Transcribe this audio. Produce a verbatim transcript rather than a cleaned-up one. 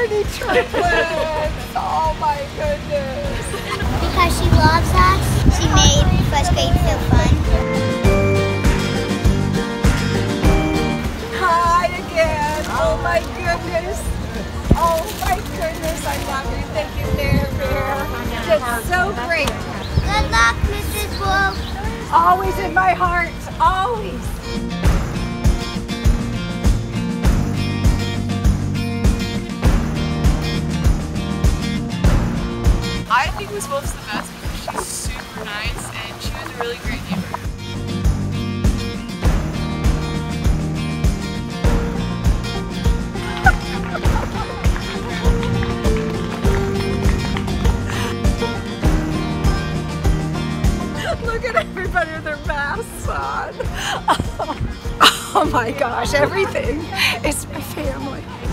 fraternity triplets! Oh my goodness! Because she loves us, she made first grade feel fun. Hi again! Oh my goodness! Oh my goodness! I love you. Thank you, Bear Bear. That's so great. Good luck, Missus Wolff. Always in my heart. Always. I think Miss Wolff's the best because she's super nice and she was a really great neighbor. Look at everybody with their masks on. Oh, oh my gosh, everything is my family.